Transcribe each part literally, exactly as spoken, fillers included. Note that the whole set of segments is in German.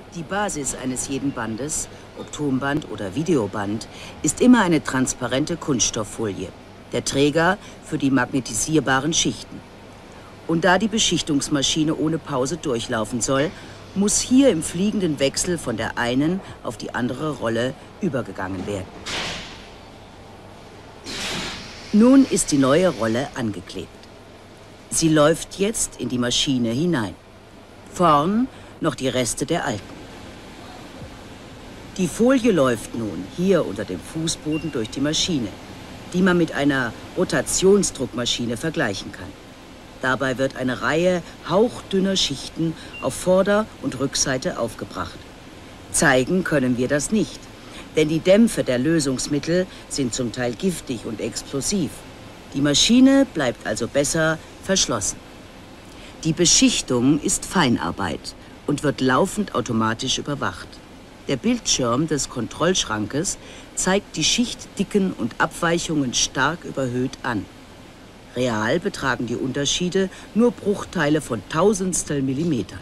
Die Basis eines jeden Bandes, ob Tonband oder Videoband, ist immer eine transparente Kunststofffolie, der Träger für die magnetisierbaren Schichten. Und da die Beschichtungsmaschine ohne Pause durchlaufen soll, muss hier im fliegenden Wechsel von der einen auf die andere Rolle übergegangen werden. Nun ist die neue Rolle angeklebt. Sie läuft jetzt in die Maschine hinein. Vorn noch die Reste der alten. Die Folie läuft nun hier unter dem Fußboden durch die Maschine, die man mit einer Rotationsdruckmaschine vergleichen kann. Dabei wird eine Reihe hauchdünner Schichten auf Vorder- und Rückseite aufgebracht. Zeigen können wir das nicht, denn die Dämpfe der Lösungsmittel sind zum Teil giftig und explosiv. Die Maschine bleibt also besser verschlossen. Die Beschichtung ist Feinarbeit und wird laufend automatisch überwacht. Der Bildschirm des Kontrollschrankes zeigt die Schichtdicken und Abweichungen stark überhöht an. Real betragen die Unterschiede nur Bruchteile von Tausendstel Millimeter.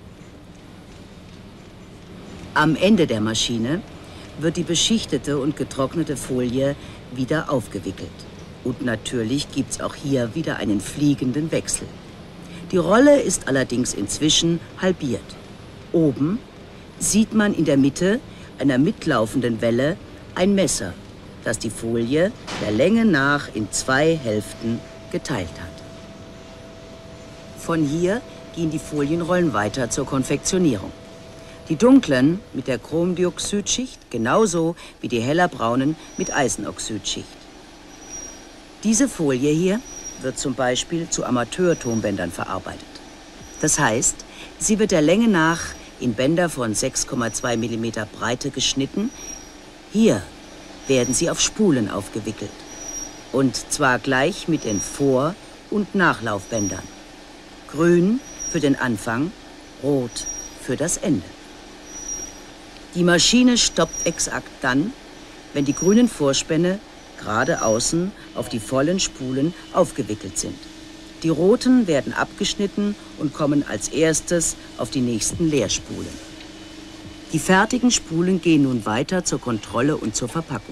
Am Ende der Maschine wird die beschichtete und getrocknete Folie wieder aufgewickelt. Und natürlich gibt es auch hier wieder einen fliegenden Wechsel. Die Rolle ist allerdings inzwischen halbiert. Oben sieht man in der Mitte einer mitlaufenden Welle ein Messer, das die Folie der Länge nach in zwei Hälften geteilt hat. Von hier gehen die Folienrollen weiter zur Konfektionierung. Die dunklen mit der Chromdioxidschicht, genauso wie die heller braunen mit Eisenoxidschicht. Diese Folie hier wird zum Beispiel zu Amateurtonbändern verarbeitet. Das heißt, sie wird der Länge nach in Bänder von sechs Komma zwei Millimeter Breite geschnitten. Hier werden sie auf Spulen aufgewickelt. Und zwar gleich mit den Vor- und Nachlaufbändern. Grün für den Anfang, rot für das Ende. Die Maschine stoppt exakt dann, wenn die grünen Vorspänne gerade außen auf die vollen Spulen aufgewickelt sind. Die roten werden abgeschnitten und kommen als erstes auf die nächsten Leerspulen. Die fertigen Spulen gehen nun weiter zur Kontrolle und zur Verpackung.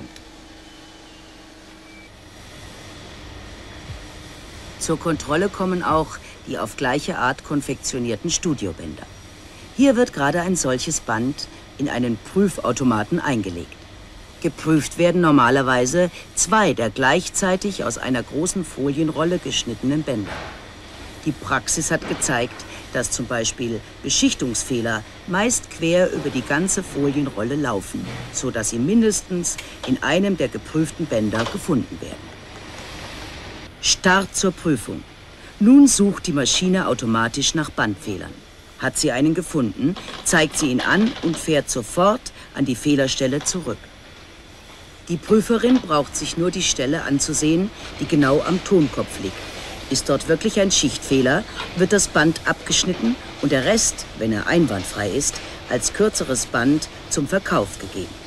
Zur Kontrolle kommen auch die auf gleiche Art konfektionierten Studiobänder. Hier wird gerade ein solches Band in einen Prüfautomaten eingelegt. Geprüft werden normalerweise zwei der gleichzeitig aus einer großen Folienrolle geschnittenen Bänder. Die Praxis hat gezeigt, dass zum Beispiel Beschichtungsfehler meist quer über die ganze Folienrolle laufen, sodass sie mindestens in einem der geprüften Bänder gefunden werden. Start zur Prüfung. Nun sucht die Maschine automatisch nach Bandfehlern. Hat sie einen gefunden, zeigt sie ihn an und fährt sofort an die Fehlerstelle zurück. Die Prüferin braucht sich nur die Stelle anzusehen, die genau am Tonkopf liegt. Ist dort wirklich ein Schichtfehler, wird das Band abgeschnitten und der Rest, wenn er einwandfrei ist, als kürzeres Band zum Verkauf gegeben.